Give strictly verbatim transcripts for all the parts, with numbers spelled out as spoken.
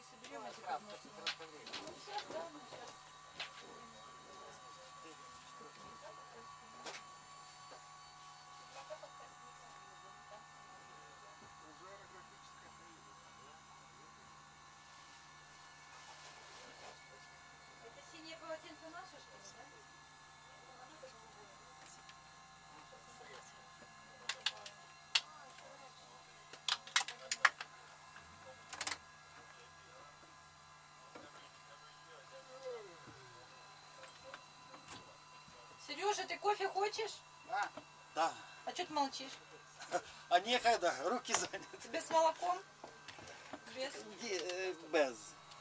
соберем эти подносы. Ну, сейчас, да, ну, сейчас. Это синее полотенце наше, что ли, да? Сережа, ты кофе хочешь? Да. Да. А что ты молчишь? А некогда, руки заняты. Без молоком? Без? Без.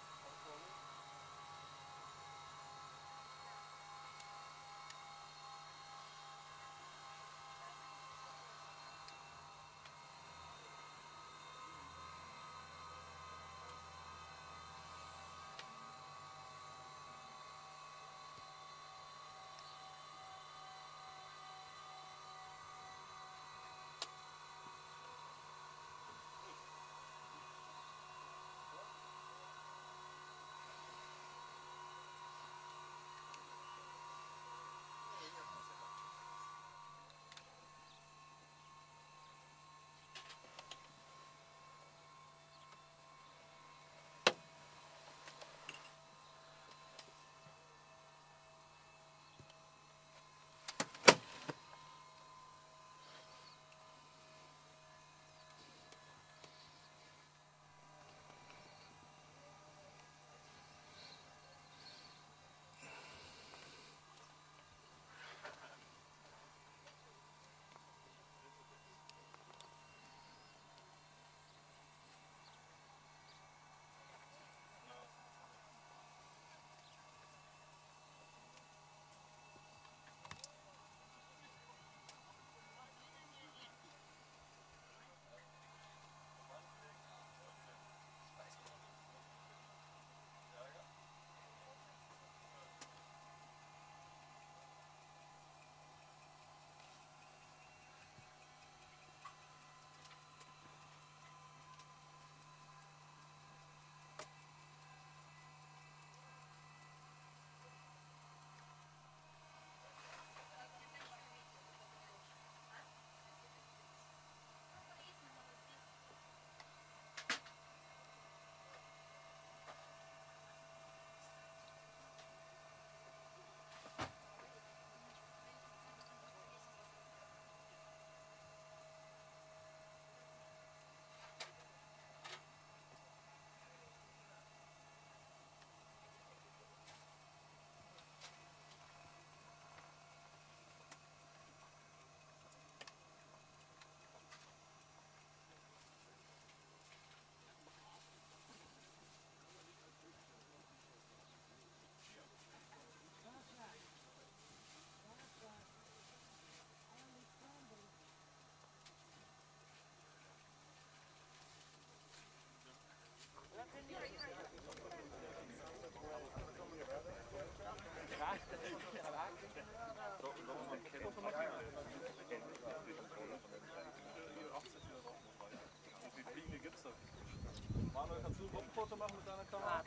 Manuel, kannst du ein Gruppenfoto machen mit deiner Kamera?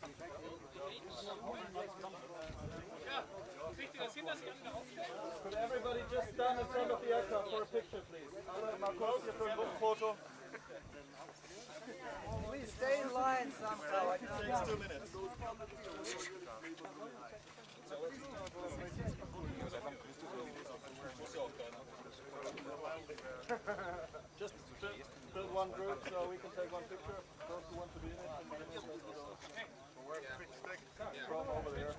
Could everybody just stand in front of the aircraft for a picture, please? Marcos, hier für ein Gruppenfoto. Please stay in line somehow. It takes two minutes. Just build one group so we can take one picture. Those who want to be in it. From over there.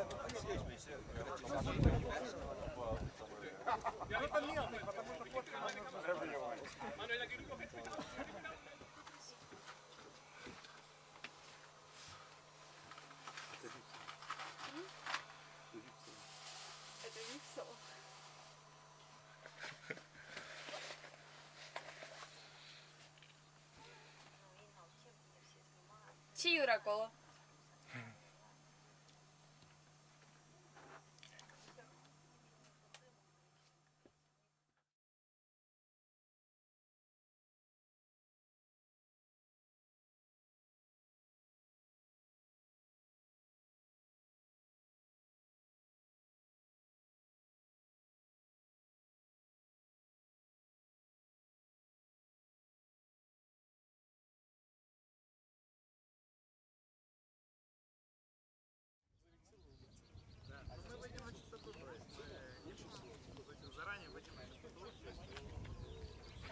Это не все. Чию раколо?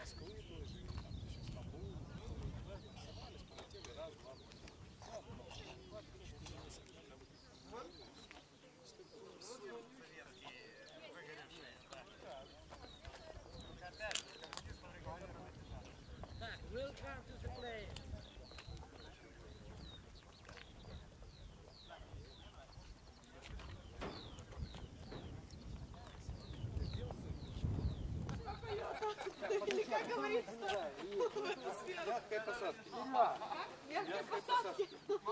Мягкой посадки. Мягкой посадки.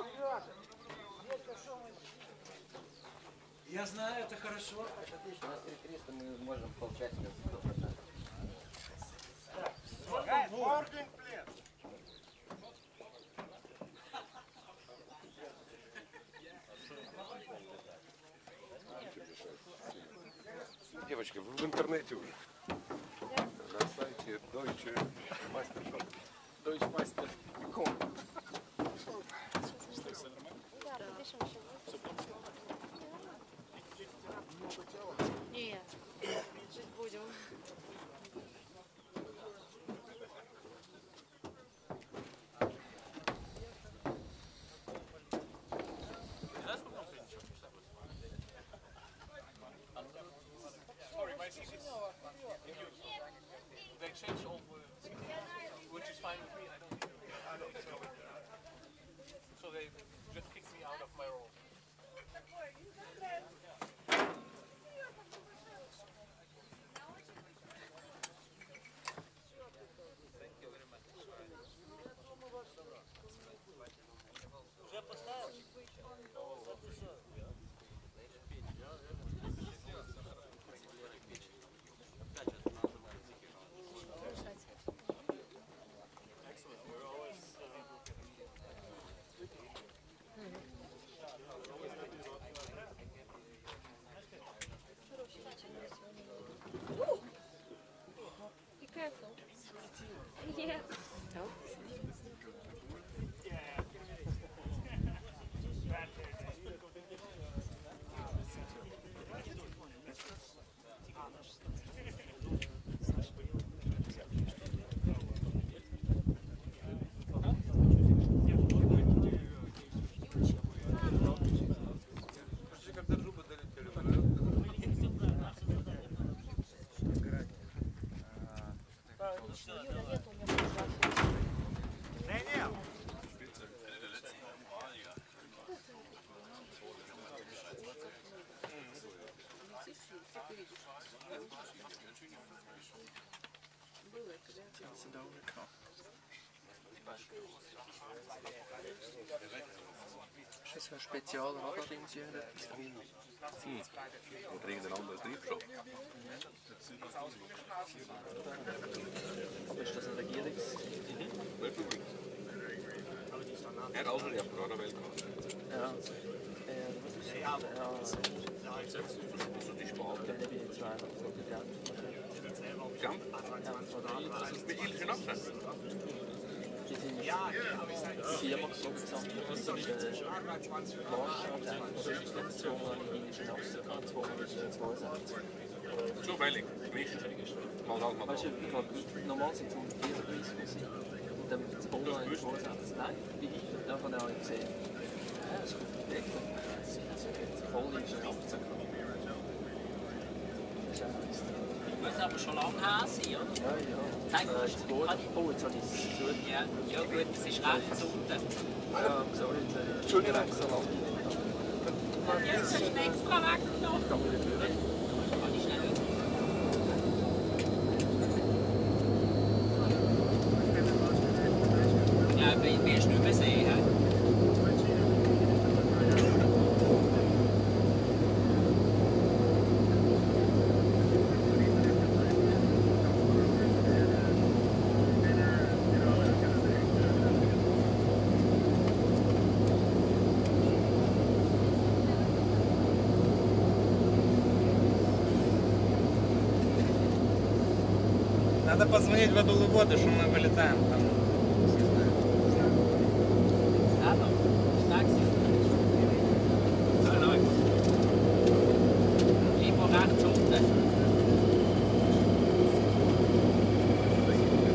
Я знаю, это хорошо. Отлично, у нас три триста, мы можем полчасика за сто процентов. Девочки, вы в интернете уже? На сайте Deutsche Meisterschaft. Deutsche Meister. Ком. Нет, жить будем. They changed all the, which is fine with me. I don't, I don't so, so they just kicked me out of my role. Be careful. Yeah. No. Ist das so ein Spezialradar-Ding, Sie haben etwas drin? Oder irgendein anderes Treibstoff. Ist das ein Regierungs... Republik. Er hat auch schon die Apparat-Welt gehabt. Ja. Äh, was ist das? Ja, So die Spaten. B Z Y, so die Jump. Jump? Das ist mit Ilyushin abgesetzt. Die sind viermal so gesamt. Das ist äh, Marschall, das ist dann zweimal in Ilyushin abgesetzt, zweimal in zweiundsechzig. So billig. Gemischt. Mal halt mal Weißt du, ich habe normal sind es hundertvierunddreißig gewesen. Und dann das Online in zweiundsechzig. Nein, wie ich. Da habe ich auch gesehen. Ja, das kommt weg. Das ist voll in den achtzehn. Das ist einfach nichts drin. Muss aber schon lange her sein, oder? Ja, ja. Zeig mal, Äh, das Boot. Oh, jetzt habe ich es zu. Ja, ja gut, es ist rechts unten. Ja, sorry, jetzt habe ich Entschuldigung, extra lang. Jetzt hast du ihn extra weggenommen. Kann man nicht hören. Kann ich schnell. Ja, wir wirst nicht mehr sehen. He? Надо позвонить Vadul-lui-Vodă, что мы вылетаем там. Aber, taxi. Lieber rechts unten.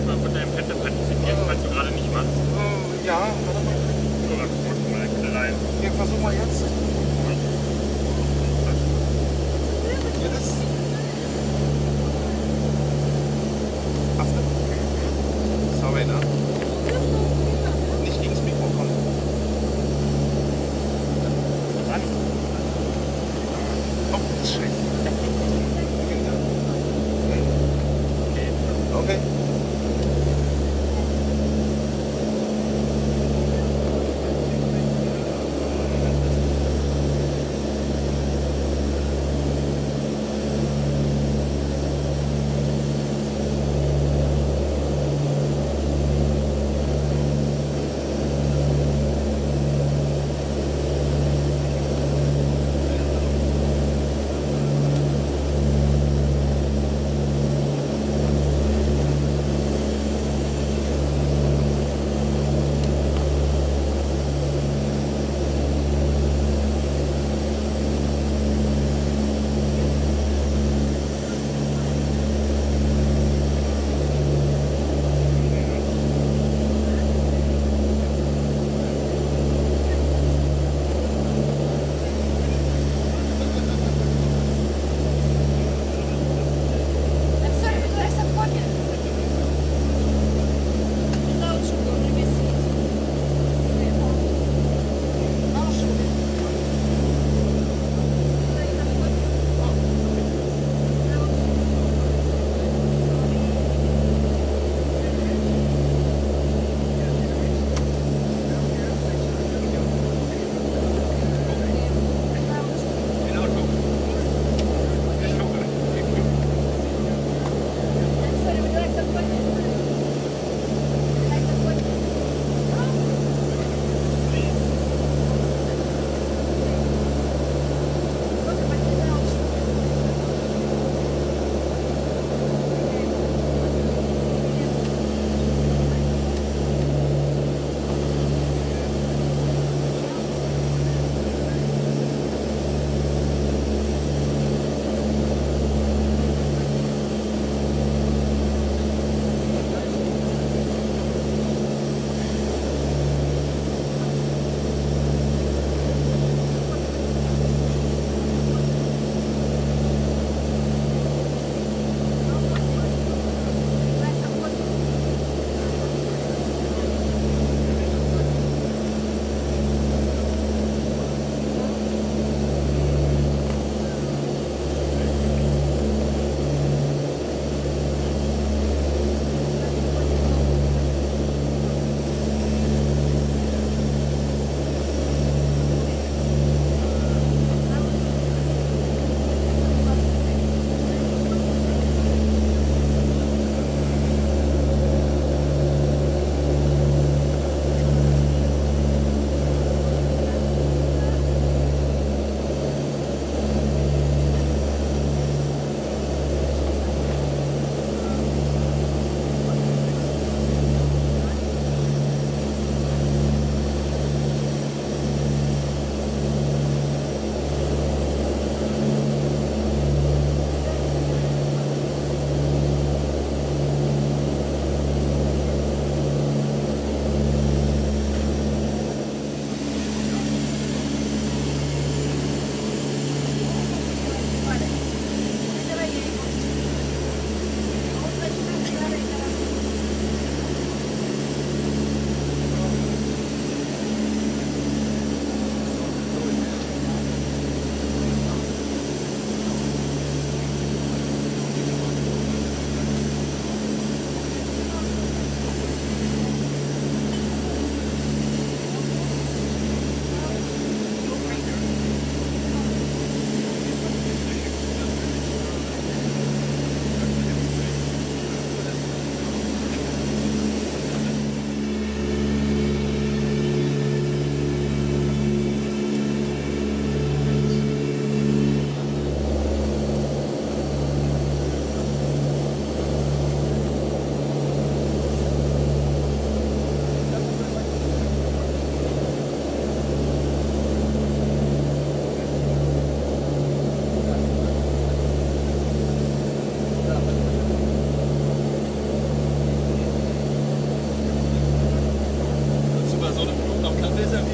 mal von deinem Pad partizipieren, falls du gerade nicht machst? Äh, ja, warte mal. Oder guck mal klein. Wir versuchen mal jetzt. Ja, das. After. Sorry, ne? Nicht gegen das Mikrofon. Ran. Oh, das ist scheiße. Okay.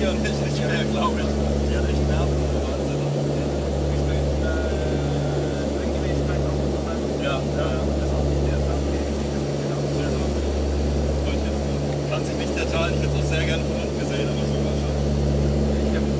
hier nicht, nicht mehr, glaube ich. Die hat echt Nerven. Ja, ja, ja. Kann sich nicht der Tal, ich hätte es auch sehr gerne von unten gesehen, aber so war schon. Ich habe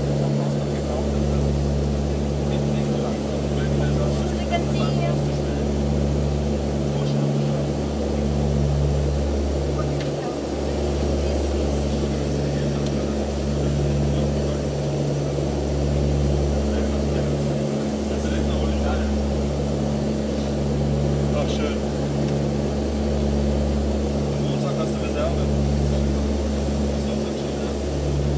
Ach, schön. Am Montag hast du Reserve. Das ist auch ganz schön, ja.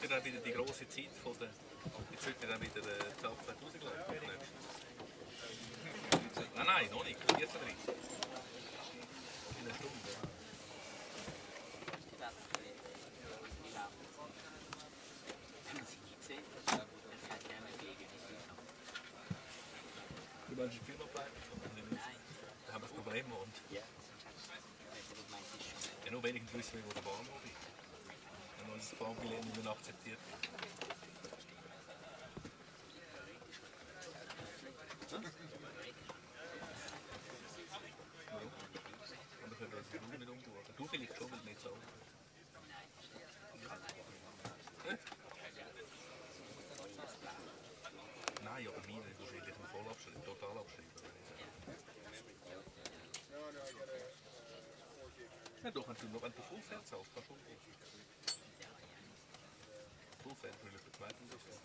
wird dann wieder die grosse Zeit von der... Jetzt wird dann wieder der Zapf rausgelaufen. Nein, nein, noch nicht. vierunddreißig. In einer Stunde. Du meinst die Firma bleiben? Da haben wir das Problem und... Ja, nur wenigstens wissen wir, wo der Bahnhof ist. Wenn unser Bahnbillett nicht mehr akzeptiert wird. Aber ich würde das nicht umgehen. Du vielleicht schon, weil nicht so. Nein, aber meine ist wahrscheinlich ein Vollabschreiben, Totalabschreiben. Ja, doch, wenn du noch ein Fullfeld zahlst, kannst du umgehen. Fullfeld will ich für die zweite Saison.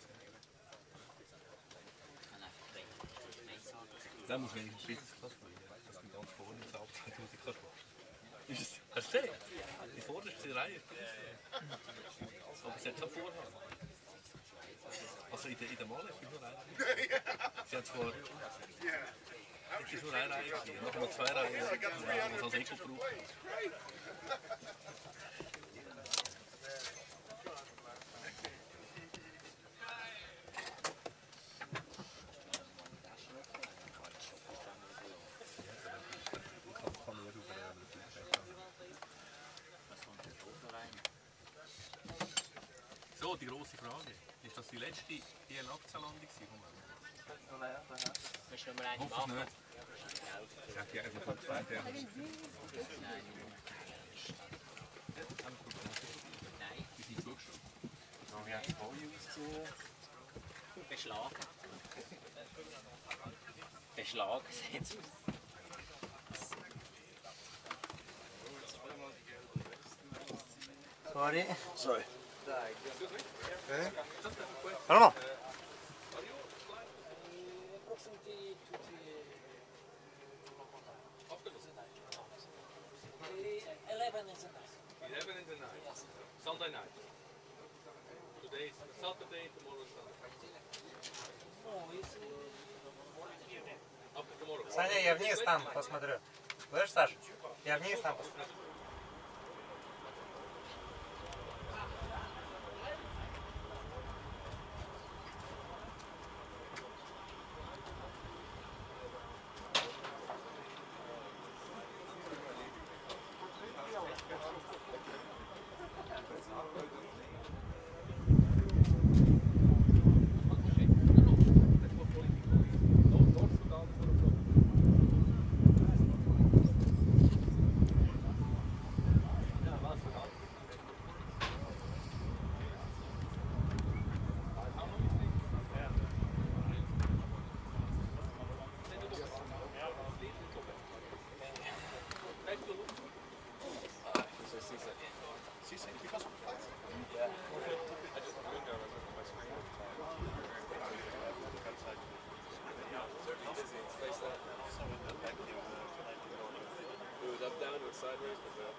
Dann musst du wenigstens Business-Class fliegen, dass du ganz vorne ins Auto zweitausend kannst machen. Hast du gesehen? Die vorderste Reihe ist Business. Aber sie hat schon Vorhang. Also in der, in der Mall ist nur eine Reihe. Sie hat zwar... Es ist nur eine Reihe gewesen, noch mal zwei Reihen, die man als Eco braucht. So, die grosse Frage. Ist das die letzte E L achtzehn-Landung gewesen? Willst du noch mal eine Hoffe machen? nicht. Ja, die einfach von zwei Jahren. Nein. Die sind zugeschaut. So wie ein Vorjungs Beschlagen. Beschlagen sieht es aus. Sorry. Sorry. Okay. Hallo. eleven is a night. eleven in the night. Sunday night. Today is Saturday, tomorrow is Sunday. After tomorrow. Саня, я вниз там посмотрю. Слышишь, Саш? Я вниз там посмотрю. Sideways, but uh,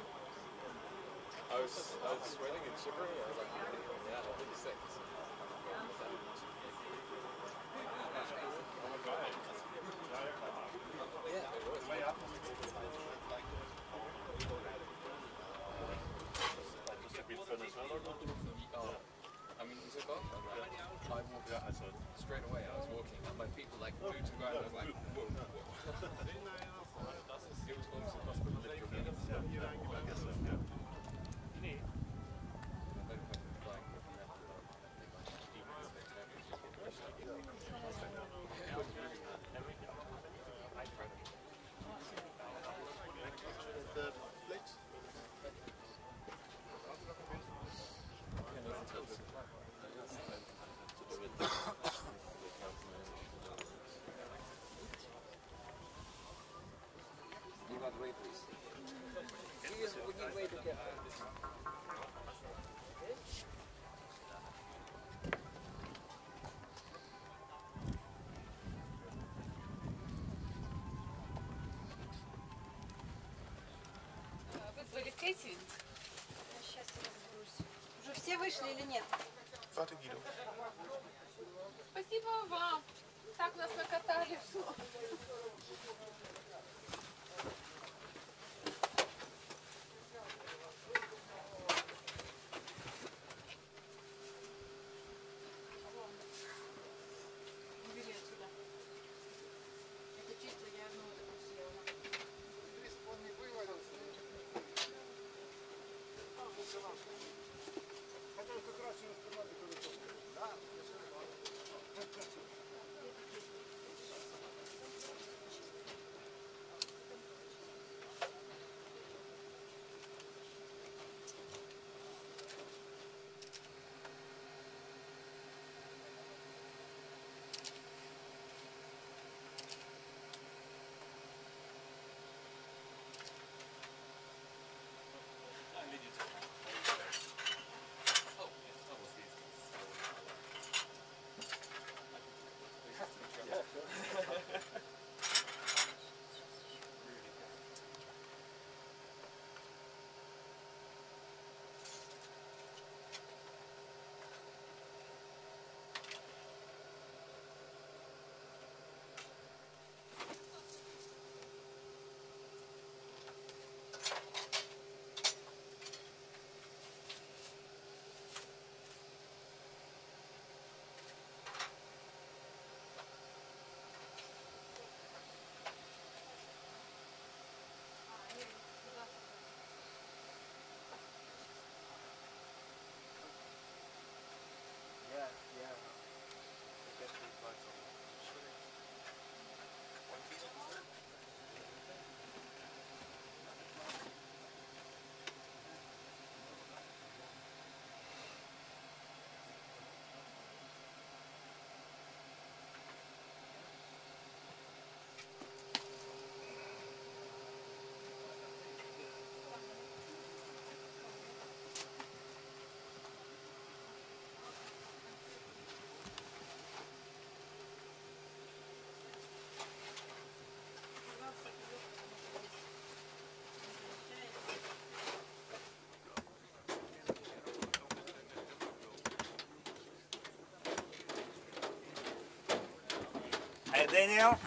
I was I was sweating and shivering. I was like, yeah, I'll take a six. Yeah, it was. Oh, I mean, was it gone? I walked out, so straight away I was walking, and my feet were like blue to ground. I was like, whoa, whoa. It was almost impossible to lift your knees. Wait, please. Please, would you wait to get back? Вызвали кэссинг. Сейчас я разберусь. Уже Все вышли или нет? Fertig, Guido. Спасибо вам. Так нас накатали. Убери отсюда. Это чисто я одну вот эту съела. Он не вывалился. Хотя как раз через команду кое-что. Да, Hey, Daniel.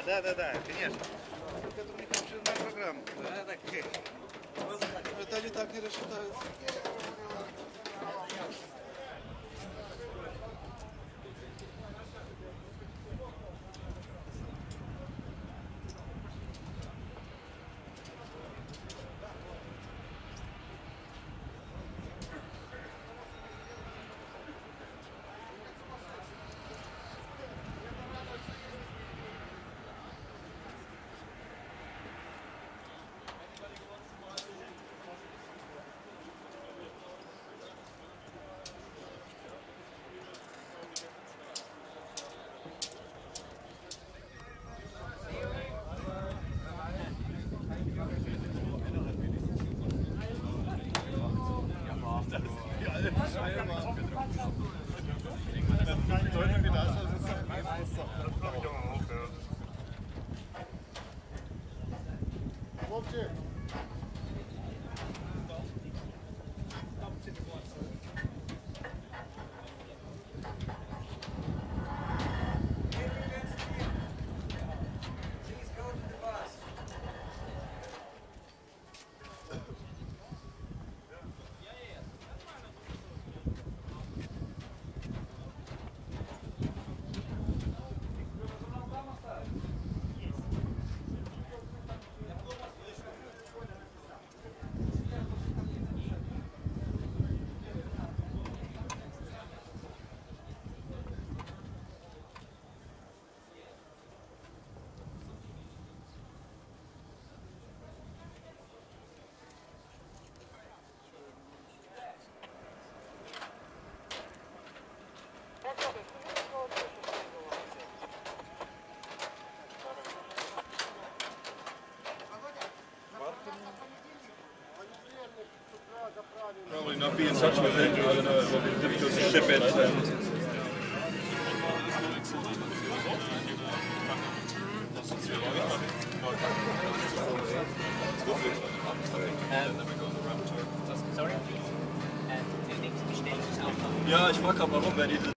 да, да, да, конечно. Это у них обширная программа. Да, так. Это они так не рассчитаются. Probably not be in touch with it. I don't know, it will be difficult to ship it. And Sorry? Du denkst, wie schnell ist es auch? ja, ich frage gerade warum, wer diese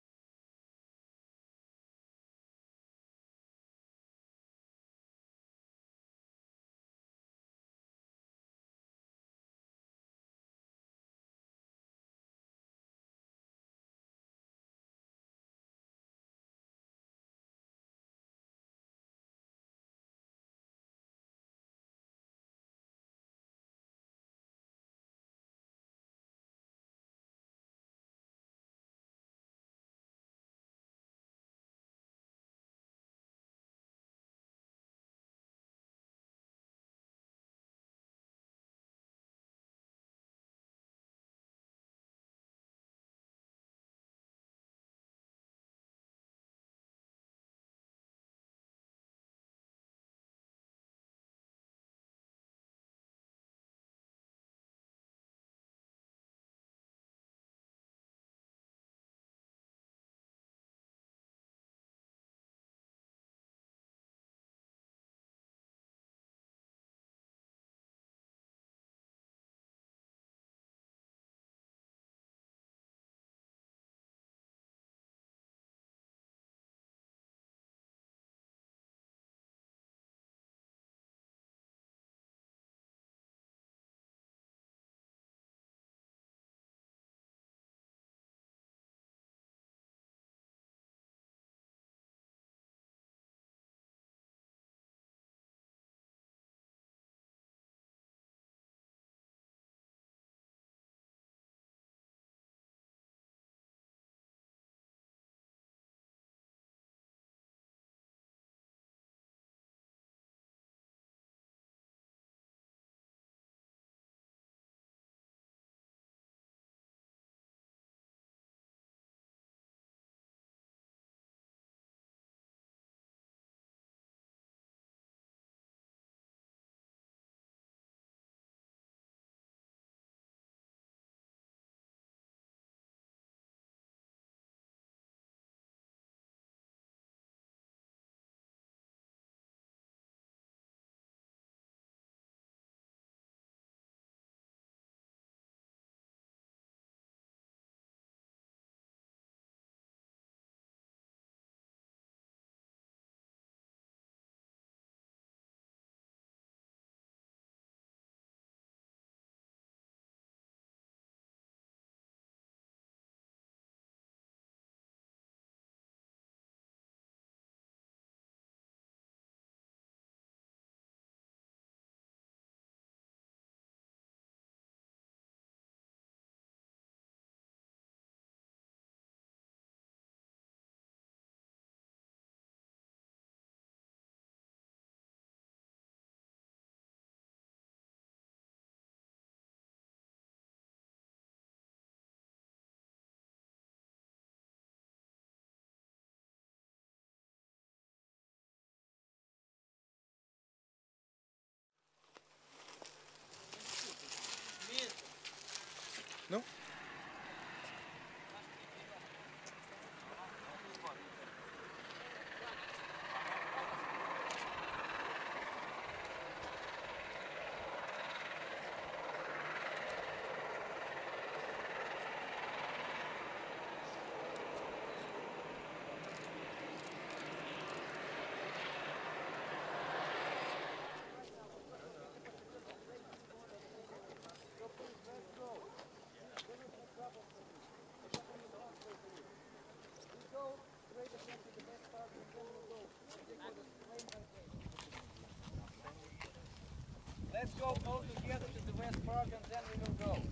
Let's go all together to the West Park and then we will go.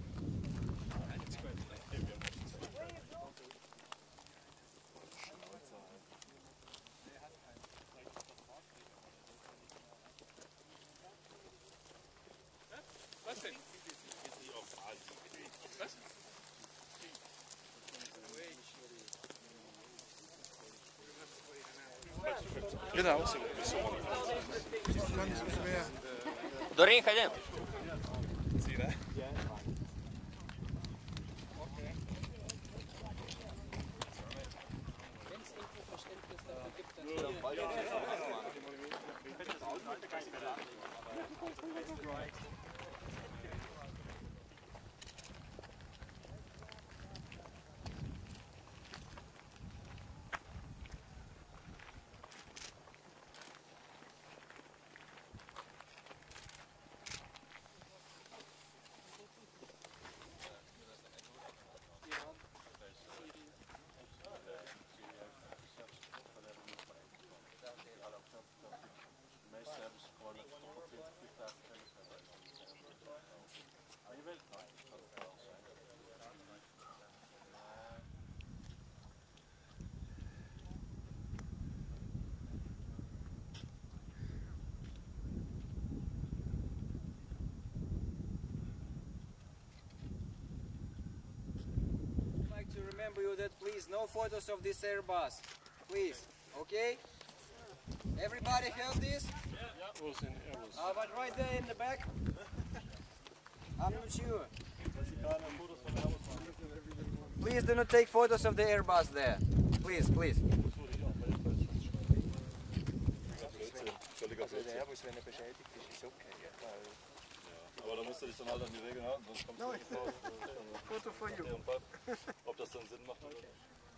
Was denn? Was? Genau so. Kann ich nicht mehr. Dorin, haidem! To remember you that please no photos of this Airbus, please, okay? Everybody have this? Yeah, was in Airbus. Uh, but right there in the back, I'm not sure. Please do not take photos of the Airbus there. Please, please. Aber da musst du dich dann halt an die Regeln halten, sonst kommst du nicht raus. Photo for you. Ob das dann Sinn macht oder nicht.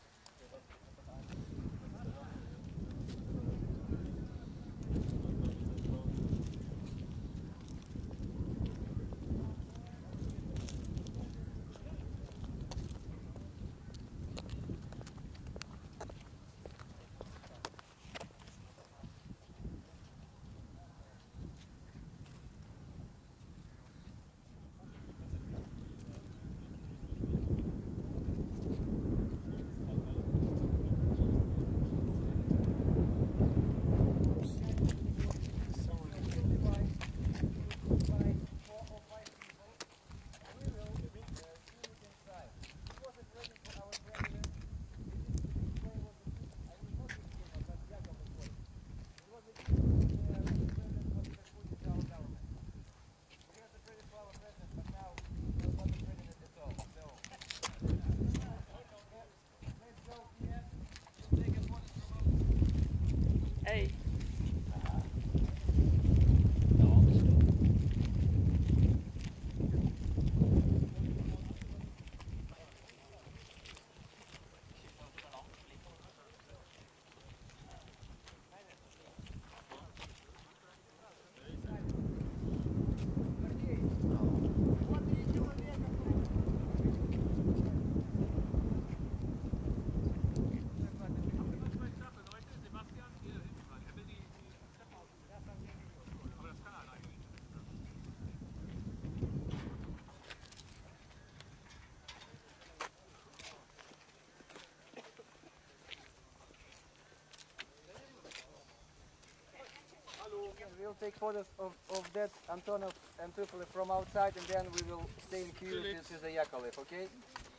Hey. We'll take photos of, of that Antonov and Tupolev from outside and then we will stay in queue to see the Yakolev, okay?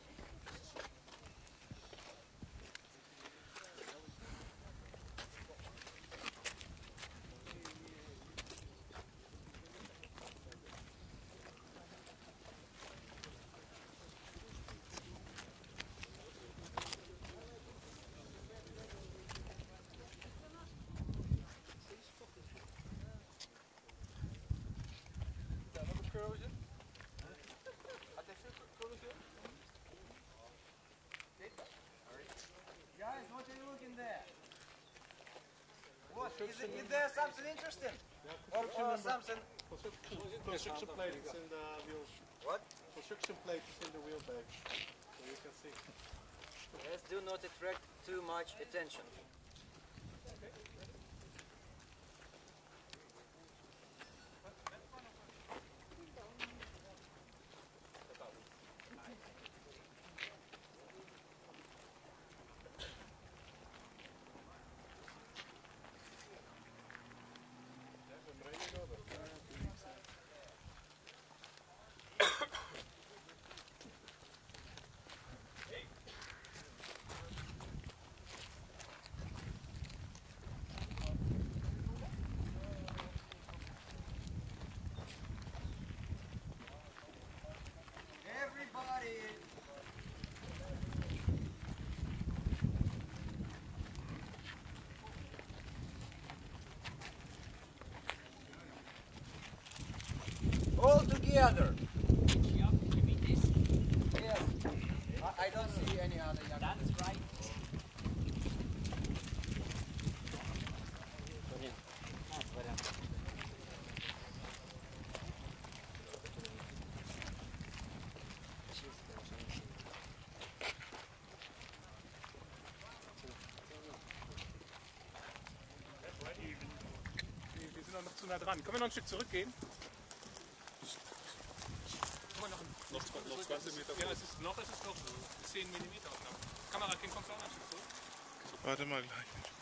Guys, what are you looking there? What? Is, it, is there something interesting? Or, or something? Construction plate is in the wheel. What? Construction plate is in the wheel bag. So you can see. Yes, do not attract too much attention. All together. You mean this? Yes. I, I don't see any other young. That's right. Wir sind noch zu nah dran. Können wir noch ein Stück zurückgehen? Noch zwanzig Meter. Ja, es ist noch, es ist noch zehn Millimeter. Kamera, King, kommt auch noch ein Stück zurück. Warte mal gleich.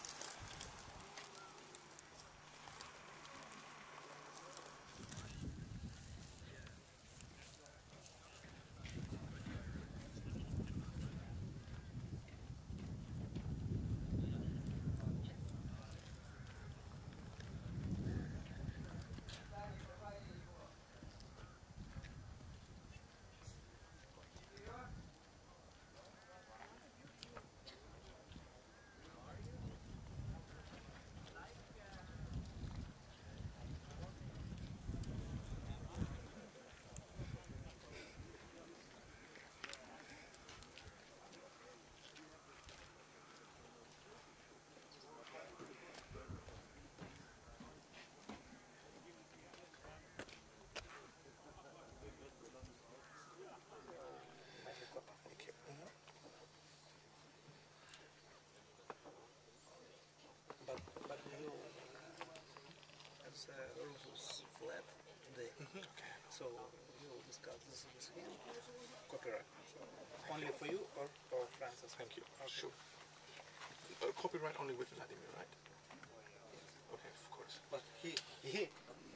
Uh, Rufus flat today, so we will discuss this with him. Copyright. Only for you or for Francis? Thank you. Sure. Uh, copyright only with Vladimir, right? Okay, of course. But he, he.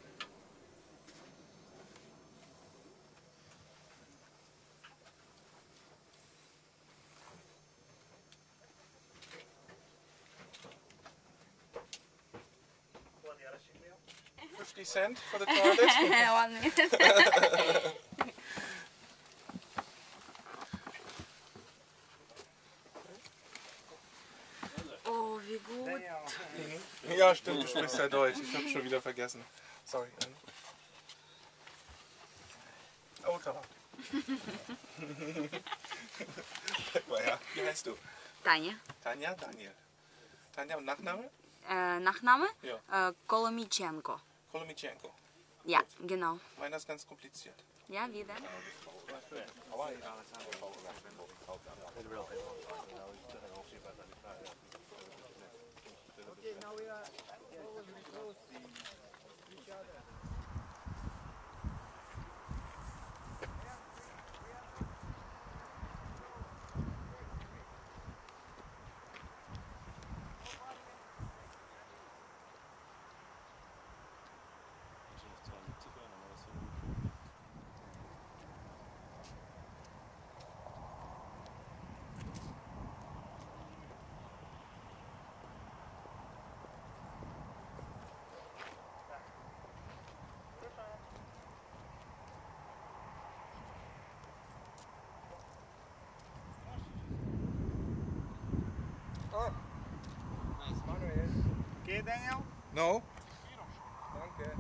fifty cent for the toilet? One minute. Oh, wie gut. Ja, stimmt, du sprichst ja Deutsch. Ich hab's schon wieder vergessen. Sorry. Oh, Tara. Wie heißt du? Tanja. Tanja, Daniel. Tanja und Nachname? Äh, Nachname? Ja. Äh, Kolomichenko. Kolomichenko. Ja, genau. Meiner ist ganz kompliziert. Ja, wie denn? Okay, now we are always close to each other. Oh, nice. Manuel. Okay, Daniel? No. Danke.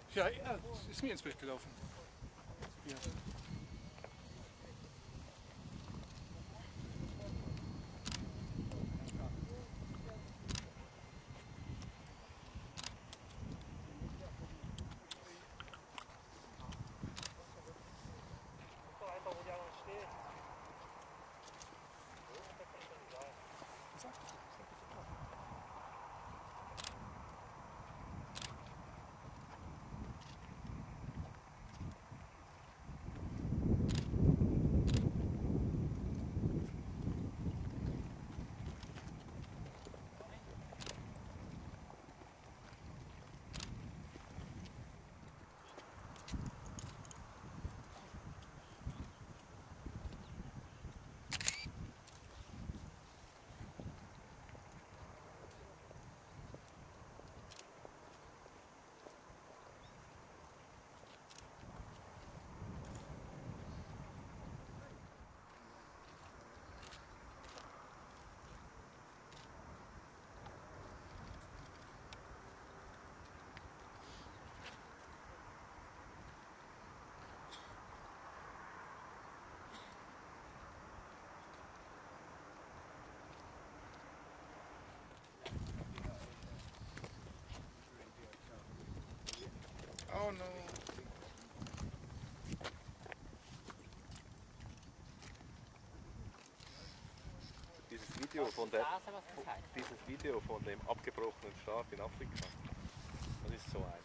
Ja, ja, es ist mir ins Bild gelaufen. Ja. Oh no. Dieses Video von der, dieses Video von dem abgebrochenen Start in Afrika, das ist so ein.